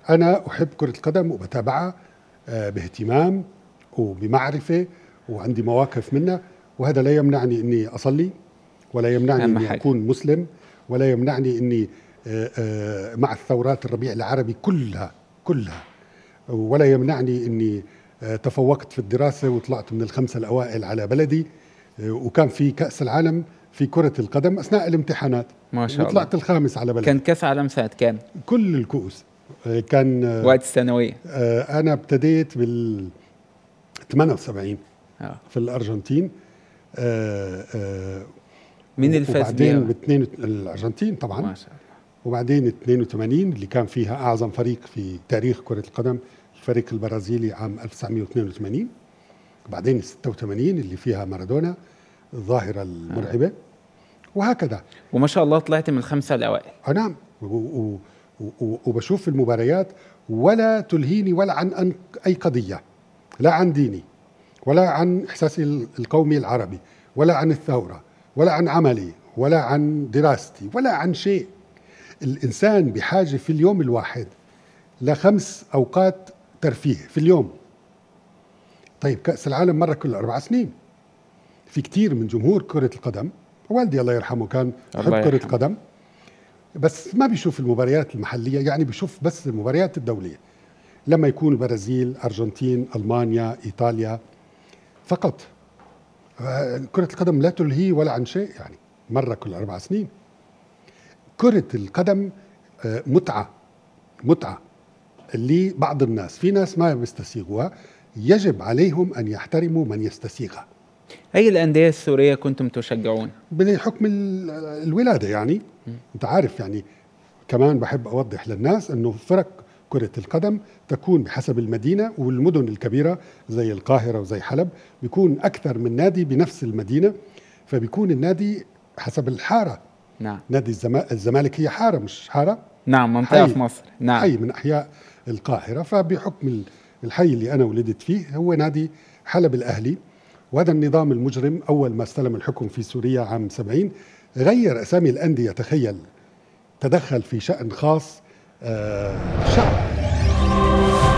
أنا أحب كرة القدم وبتابعها باهتمام وبمعرفة، وعندي مواقف منها، وهذا لا يمنعني أني أصلي، ولا يمنعني أني أكون مسلم، ولا يمنعني أني مع الثورات الربيع العربي كلها، ولا يمنعني أني تفوقت في الدراسة وطلعت من الخمسة الأوائل على بلدي، وكان في كأس العالم في كرة القدم أثناء الامتحانات ما شاء الله، وطلعت الخامس على بلدي. كان كأس عالم سنة كام؟ كل الكؤوس كان وقت الثانوية. أنا ابتديت بال 78 في الأرجنتين. مين اللي فاز بيها؟ وبعدين الأرجنتين طبعا، ما شاء الله. وبعدين 82 اللي كان فيها أعظم فريق في تاريخ كرة القدم، الفريق البرازيلي عام 1982. وبعدين 86 اللي فيها مارادونا الظاهرة المرعبة، وهكذا. وما شاء الله طلعت من الخمسة الأوائل. نعم، وبشوف المباريات ولا تلهيني ولا عن أي قضية، لا عن ديني ولا عن إحساسي القومي العربي ولا عن الثورة ولا عن عملي ولا عن دراستي ولا عن شيء. الإنسان بحاجة في اليوم الواحد ل5 أوقات ترفيه في اليوم. طيب كأس العالم مرة كل 4 سنين. في كتير من جمهور كرة القدم، والدي الله يرحمه كان يحب كرة القدم، بس ما بيشوف المباريات المحلية، يعني بيشوف بس المباريات الدولية لما يكون البرازيل، أرجنتين، ألمانيا، إيطاليا فقط. كرة القدم لا تلهي ولا عن شيء، يعني مرة كل 4 سنين. كرة القدم متعة لبعض الناس، في ناس ما بيستسيغوها، يجب عليهم أن يحترموا من يستسيغها. أي الأندية السورية كنتم تشجعون؟ بحكم الولادة يعني. أنت عارف يعني، كمان بحب أوضح للناس أنه فرق كرة القدم تكون بحسب المدينة، والمدن الكبيرة زي القاهرة وزي حلب بيكون أكثر من نادي بنفس المدينة، فبيكون النادي حسب الحارة. نعم. نادي الزمالك هي حارة، مش حارة؟ نعم، منطقة في مصر. نعم، حي من أحياء القاهرة. فبحكم الحي اللي أنا ولدت فيه هو نادي حلب الأهلي. وهذا النظام المجرم أول ما استلم الحكم في سوريا عام 70 غير أسامي الأندية. تخيل، تدخل في شأن خاص الشعب.